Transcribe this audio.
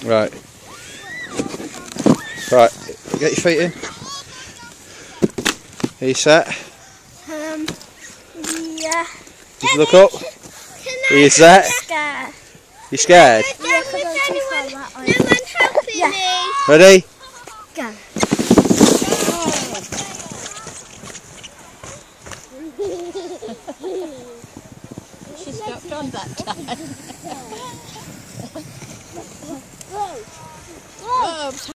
Right. Right, get your feet in. Are you set? Yeah. Just look up. Are you set? Scared. You scared? Yeah, because I'm too far that way. No one's helping me. Ready? Go. She stopped on that time. Whoa. Whoa.